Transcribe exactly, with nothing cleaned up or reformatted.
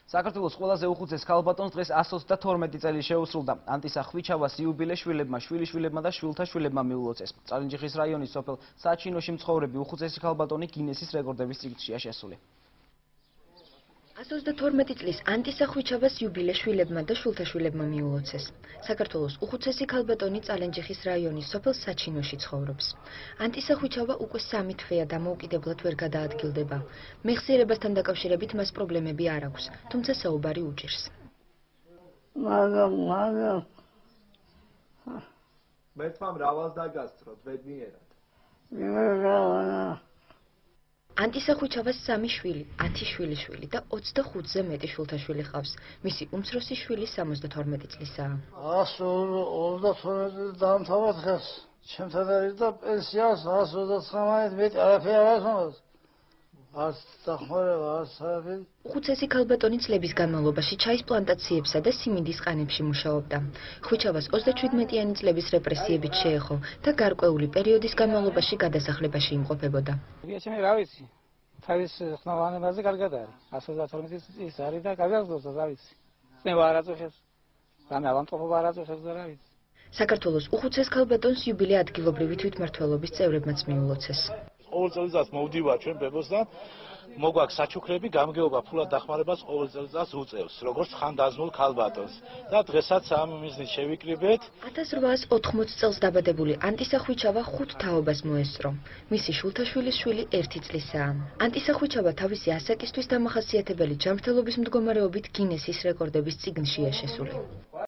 საქართველოს ყველაზე უხუცეს ქალბატონს დღეს εκατს ოცდათორმეტი წელი შეუსრულდა. ანტისა ხვიჩავას იუბილე-შვილებმა, შვილიშვილებმა და შვილთა-შვილებმა მიულოცეს. წალენჯიხის რაიონის სოფელ საჩინოში მცხოვრები უხუცესი ქალბატონი გინესის რეკორდების წიგნშია შესული. εκατს ოცდათორმეტი წლის ანტისა ხვიჩავას იუბილე-შვილებმა და შვილთა-შვილებმა მიულოცეს. საქართველოს უხუცესი ქალბატონი წალენჯიხის რაიონის სოფელ საჩინოში ცხოვრობს. ანტისა ხვიჩავა უკვე სამი თვეა დამოუკიდებლად ვერ გადაადგილდება. მეხსიერებასთან დაკავშირებით მას პრობლემები არ აქვს, თუმცა საუბარი უჭირს. მაგრამ, მაგრამ მე თვა მრავალს დაგასწროთ, ბედნიერად. იმერა ანტისა ხვიჩავას სამი შვილი, ათი შვილიშვილი და ოცდახუთზე მეტი შვილთაშვილი ჰყავს. მისი უმცროსი შვილი სამოცდათორმეტი წლისაა. εκατს ოცდათორმეტი დაამთავრა დღეს. ჩემთან არის და პენსიას εκατს ოცდათვრამეტი მეტი არაფერი არ აქვს. არც დახმარება, არც არაფერი. უხუცესი ქალბატონი წლების განმავლობაში ჩაის პლანტაციებსა და სიმინდის ყანებში მუშაობდა. ხვიჩავას ოცდაჩვიდმეტიანი წლების რეპრესიებით შეეხო და გარკვეული პერიოდის განმავლობაში გადასახლებაში იმყოფებოდა. ჩემი რა ვიცი, თავის ხმოვანებაზე კარგად არის. εκατს ოცდათორმეტი წლის არის და კარგად გძობს, რა ვიცი. წნევა არ აწუხებს, რამე ავანტყოფობა არ აწუხებს და რა ვიცი. საქართველოს უხუცეს ქალბატონს იუბილე ადგილობრივი თვითმმართველობის წევრებმაც მიულოცეს. ყოველ წელიწადს მოვდივარ ჩვენ ბებოსთან, მოგვაქვს საჩუქრები, გამგეობა ფულად დახმარებას ყოველ წელიწადს უწევს, როგორც ხანდაზმულ ქალბატონს. და დღესაც ამ მიზნით შევიკრიბეთ. ათას რვაას ოთხმოცი წელს დაბადებული ანტისა ხვიჩავა ხუთ თაობას მოესწრო. მისი შვილთაშვილის შვილი ერთი წლისაა. ანტისა ხვიჩავა თავისი ასაკისთვის დამახასიათებელი ჯანმრთელობის მდგომარეობით გინესის რეკორდების წიგნშია შესული.